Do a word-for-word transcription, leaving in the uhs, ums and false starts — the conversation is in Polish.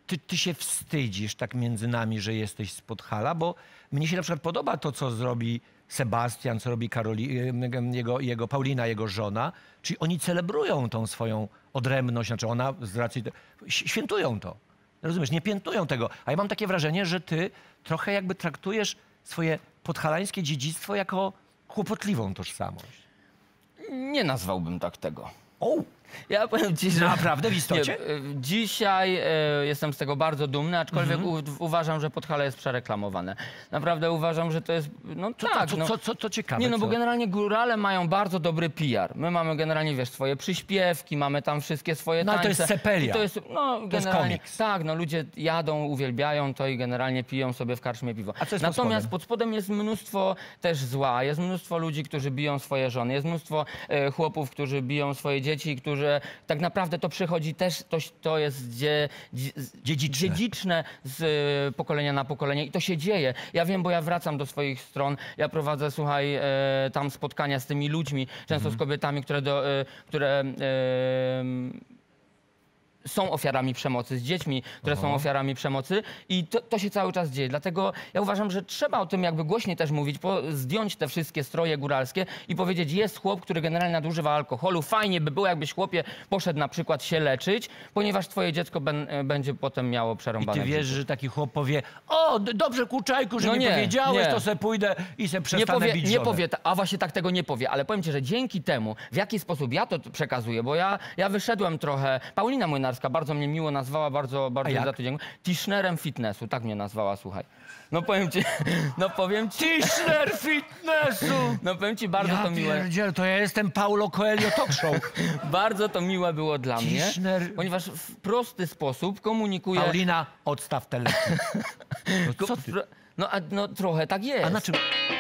ty, ty się wstydzisz tak między nami, że jesteś z Podhala? Bo mnie się na przykład podoba to, co zrobi Sebastian, co robi Karoli, jego, jego Paulina, jego żona. Czyli oni celebrują tą swoją odrębność, znaczy ona z racji... Świętują to. Rozumiesz, nie piętnują tego. A ja mam takie wrażenie, że ty trochę jakby traktujesz swoje podhalańskie dziedzictwo jako kłopotliwą tożsamość. Nie nazwałbym tak tego. O! Ja powiem ci, że... Naprawdę w istocie? Nie, dzisiaj e, jestem z tego bardzo dumny, aczkolwiek Mhm. u, uważam, że Podhale jest przereklamowane. Naprawdę uważam, że to jest... No Co, tak, co, no. co, co, co ciekawe? Nie, no bo co? generalnie górale mają bardzo dobry P R. My mamy generalnie, wiesz, swoje przyśpiewki, mamy tam wszystkie swoje No ale tańce. to jest sepelia. I to jest, no, To generalnie, jest komiks. tak, no ludzie jadą, uwielbiają to i generalnie piją sobie w karczmie piwo. A co jest pod Natomiast spodem? pod spodem jest mnóstwo też zła, jest mnóstwo ludzi, którzy biją swoje żony, jest mnóstwo e, chłopów, którzy biją swoje dzieci, którzy tak naprawdę to przychodzi też, to, to jest dzie, dzie, Dziedziczne. dziedziczne z e, pokolenia na pokolenie i to się dzieje. Ja wiem, bo ja wracam do swoich stron, ja prowadzę, słuchaj, e, tam spotkania z tymi ludźmi, często Mhm. z kobietami, które, do, e, które e, są ofiarami przemocy, z dziećmi, które Aha. są ofiarami przemocy i to, to się cały czas dzieje. Dlatego ja uważam, że trzeba o tym jakby głośniej też mówić, po, zdjąć te wszystkie stroje góralskie i powiedzieć, jest chłop, który generalnie nadużywa alkoholu. Fajnie by było, jakbyś chłopie poszedł na przykład się leczyć, ponieważ twoje dziecko ben, będzie potem miało I przerąbane. ty w wiesz, życiu. że taki chłop powie: o, d- dobrze, Kurczajku, że No nie, nie, powiedziałeś, nie. to se pójdę i se Nie przestanę powie, bić nie żonę. powie, ta- a właśnie tak tego nie powie, ale powiem ci, że dzięki temu, w jaki sposób ja to t- przekazuję, bo ja, ja wyszedłem trochę, Paulina Młynarska bardzo mnie miło nazwała, bardzo, bardzo jak? za to dziękuję. Tischnerem fitnessu, tak mnie nazwała, słuchaj. No powiem ci, no powiem ci, Tischner fitnessu! no powiem ci, bardzo Ja to miłe, pierdzielę, to ja jestem Paulo Coelho Talk Show. bardzo to miłe było dla mnie, Tischner... ponieważ w prosty sposób komunikuję... Paulina, odstaw te leki. No, co ty? No, a, no trochę tak jest. A na czym...